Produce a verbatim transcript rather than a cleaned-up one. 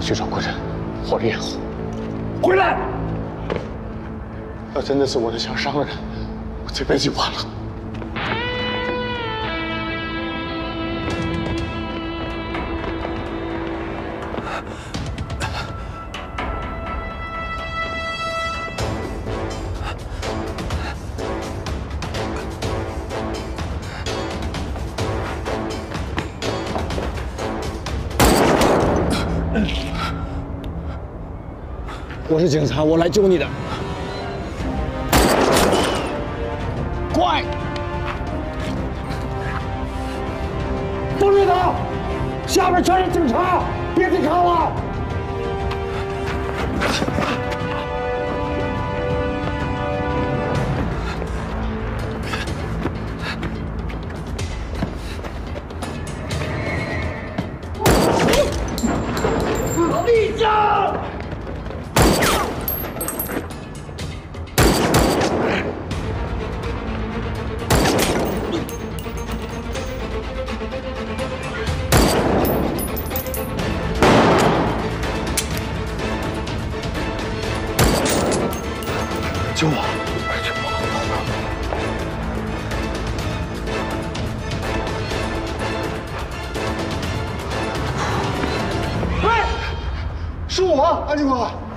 去找国珍，火力掩护。 回来！ 要真的是我的枪伤了人，我这辈子就完了。 我是警察，我来救你的。快！都别走，下面全是警察，别抵抗了。立正！ 救我！救我！喂，是我，安警官。